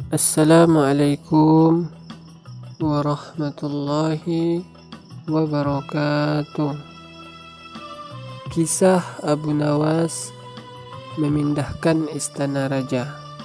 Assalamualaikum warahmatullahi wabarakatuh. Kisah Abu Nawas memindahkan istana raja.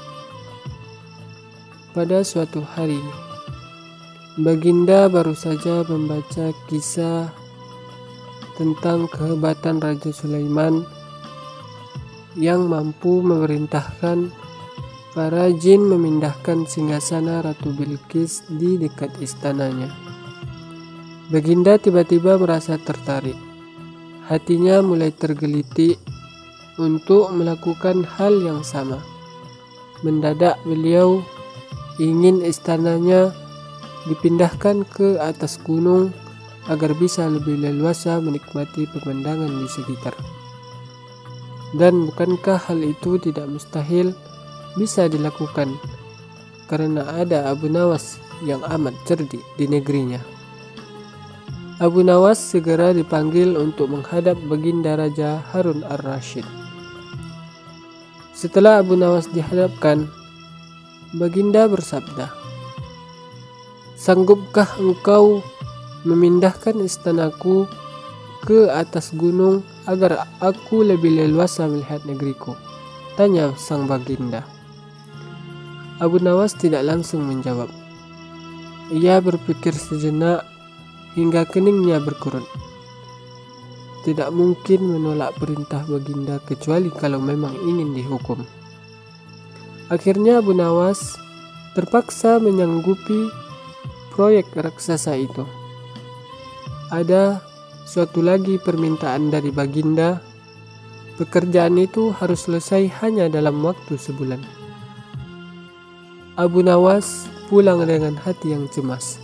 Pada suatu hari, Baginda baru saja membaca kisah tentang kehebatan Raja Sulaiman yang mampu memerintahkan para jin memindahkan singgasana Ratu Bilqis di dekat istananya. Baginda tiba-tiba merasa tertarik. Hatinya mulai tergelitik untuk melakukan hal yang sama. Mendadak beliau ingin istananya dipindahkan ke atas gunung agar bisa lebih leluasa menikmati pemandangan di sekitar. Dan bukankah hal itu tidak mustahil bisa dilakukan karena ada Abu Nawas yang amat cerdik di negerinya. Abu Nawas segera dipanggil untuk menghadap Baginda Raja Harun ar-Rasyid. Setelah Abu Nawas dihadapkan, Baginda bersabda, "Sanggupkah engkau memindahkan istanaku ke atas gunung agar aku lebih leluasa melihat negeriku?" tanya sang Baginda. Abu Nawas tidak langsung menjawab. Ia berpikir sejenak hingga keningnya berkerut. Tidak mungkin menolak perintah Baginda kecuali kalau memang ingin dihukum. Akhirnya Abu Nawas terpaksa menyanggupi proyek raksasa itu. Ada suatu lagi permintaan dari Baginda. Pekerjaan itu harus selesai hanya dalam waktu sebulan. Abu Nawas pulang dengan hati yang cemas.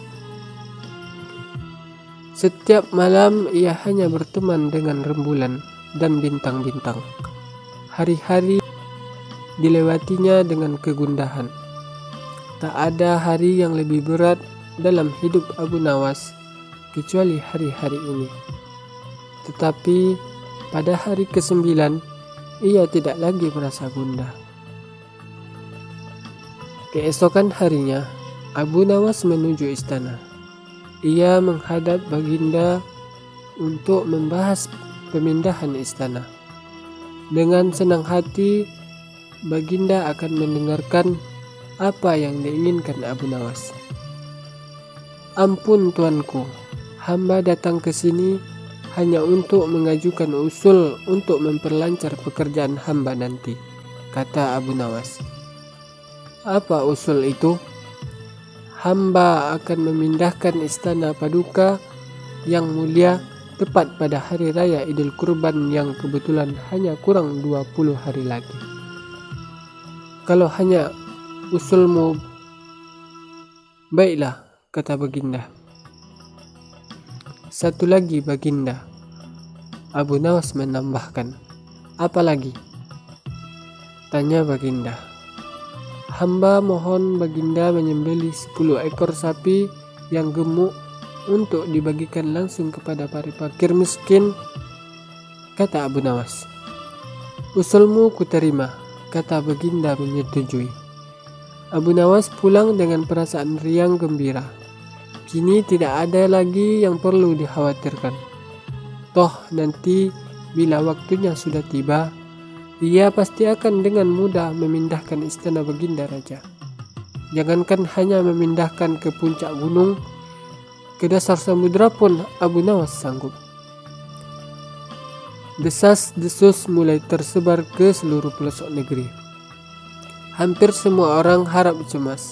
Setiap malam ia hanya berteman dengan rembulan dan bintang-bintang. Hari-hari dilewatinya dengan kegundahan. Tak ada hari yang lebih berat dalam hidup Abu Nawas kecuali hari-hari ini. Tetapi pada hari ke-9 ia tidak lagi merasa gundah. Keesokan harinya Abu Nawas menuju istana. Ia menghadap Baginda untuk membahas pemindahan istana. Dengan senang hati Baginda akan mendengarkan apa yang diinginkan Abu Nawas. "Ampun tuanku, hamba datang ke sini hanya untuk mengajukan usul untuk memperlancar pekerjaan hamba nanti," kata Abu Nawas. "Apa usul itu?" "Hamba akan memindahkan istana Paduka yang mulia tepat pada hari raya Idul Kurban yang kebetulan hanya kurang 20 hari lagi." "Kalau hanya usulmu, baiklah," kata Baginda. "Satu lagi Baginda," Abu Nawas menambahkan. "Apa lagi?" tanya Baginda. "Hamba mohon Baginda menyembelih 10 ekor sapi yang gemuk untuk dibagikan langsung kepada para fakir miskin," kata Abu Nawas. "Usulmu kuterima," kata Baginda menyetujui. Abu Nawas pulang dengan perasaan riang gembira. Kini tidak ada lagi yang perlu dikhawatirkan. Toh nanti bila waktunya sudah tiba, ia pasti akan dengan mudah memindahkan istana Baginda Raja. Jangankan hanya memindahkan ke puncak gunung, ke dasar samudera pun Abu Nawas sanggup. Desas-desus mulai tersebar ke seluruh pelosok negeri. Hampir semua orang harap cemas.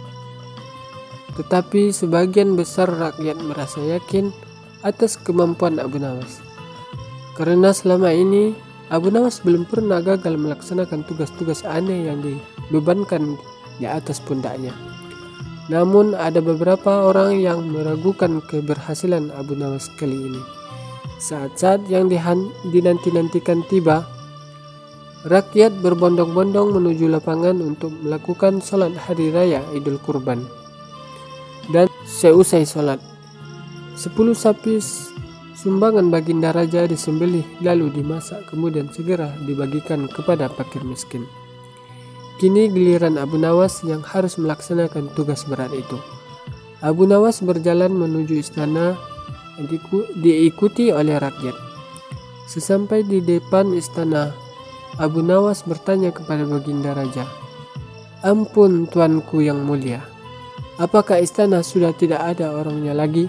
Tetapi sebagian besar rakyat merasa yakin atas kemampuan Abu Nawas. Karena selama ini Abu Nawas belum pernah gagal melaksanakan tugas-tugas aneh yang dibebankan di atas pundaknya. Namun ada beberapa orang yang meragukan keberhasilan Abu Nawas kali ini. Saat-saat yang dinanti-nantikan tiba, rakyat berbondong-bondong menuju lapangan untuk melakukan sholat hari raya Idul Kurban. Dan seusai sholat, 10 sapi sumbangan Baginda Raja disembelih lalu dimasak kemudian segera dibagikan kepada fakir miskin. Kini giliran Abu Nawas yang harus melaksanakan tugas berat itu. Abu Nawas berjalan menuju istana diikuti oleh rakyat. Sesampai di depan istana, Abu Nawas bertanya kepada Baginda Raja, "Ampun tuanku yang mulia, apakah istana sudah tidak ada orangnya lagi?"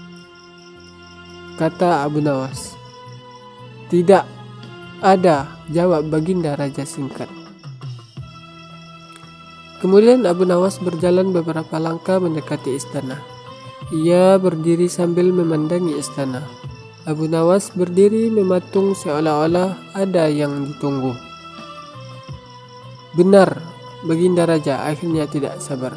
Kata Abu Nawas. "Tidak ada," jawab Baginda Raja singkat. Kemudian Abu Nawas berjalan beberapa langkah mendekati istana. Ia berdiri sambil memandangi istana. Abu Nawas berdiri mematung seolah-olah ada yang ditunggu. "Benar," Baginda Raja akhirnya tidak sabar.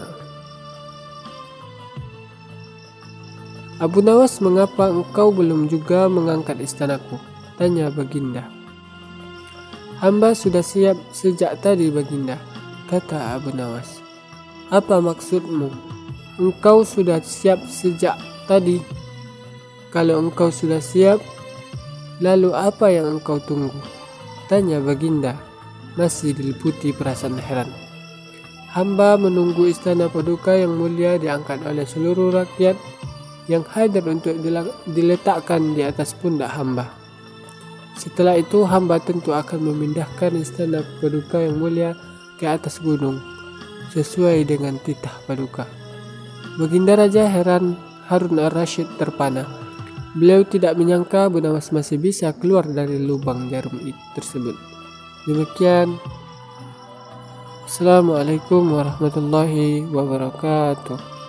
"Abu Nawas, mengapa engkau belum juga mengangkat istanaku?" tanya Baginda. "Hamba sudah siap sejak tadi, Baginda," kata Abu Nawas. "Apa maksudmu? Engkau sudah siap sejak tadi? Kalau engkau sudah siap, lalu apa yang engkau tunggu?" tanya Baginda, masih diliputi perasaan heran. "Hamba menunggu istana paduka yang mulia diangkat oleh seluruh rakyat yang hadir untuk diletakkan di atas pundak hamba. Setelah itu hamba tentu akan memindahkan istana paduka yang mulia ke atas gunung sesuai dengan titah paduka." Baginda Raja heran. Harun al-Rashid terpana. Beliau tidak menyangka Abu Nawas masih bisa keluar dari lubang jarum tersebut. Demikian. Assalamualaikum warahmatullahi wabarakatuh.